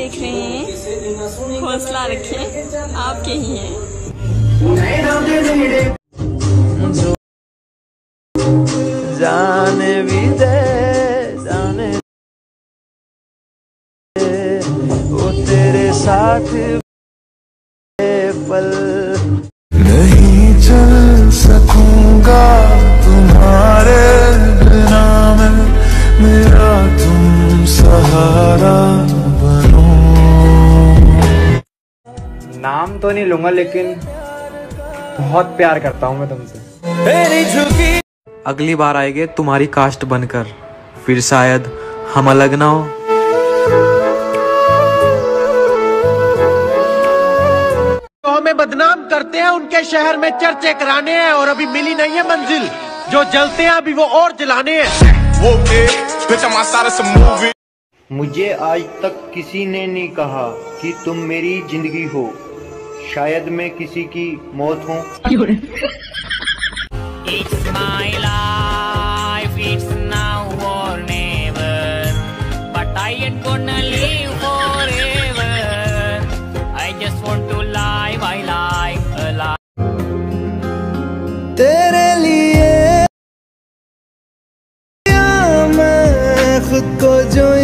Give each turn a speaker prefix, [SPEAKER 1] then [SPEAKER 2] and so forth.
[SPEAKER 1] देख रहे हैं, हौसला रखें, आपके ही हैं।
[SPEAKER 2] जाने भी दे, जाने वो तेरे साथ पल नहीं चल सकूंगा तुम्हारे बिना मैं, मेरा तुम सहारा बनो।
[SPEAKER 3] नाम तो नहीं लूंगा लेकिन बहुत प्यार करता हूँ मैं तुमसे।
[SPEAKER 2] अगली बार आएंगे तुम्हारी कास्ट बनकर, फिर शायद हम अलग ना हो।
[SPEAKER 4] तो हमें बदनाम करते हैं, उनके शहर में चर्चे कराने हैं और अभी मिली नहीं है मंजिल। जो जलते हैं अभी वो और जलाने हैं।
[SPEAKER 5] मुझे आज तक किसी ने नहीं कहा कि तुम मेरी जिंदगी हो, शायद मैं किसी की मौत हूँ।
[SPEAKER 6] It's my life, it's now or never, but I ain't gonna live forever. I just want to live, I like a life.
[SPEAKER 2] तेरे लिए मैं खुद को जो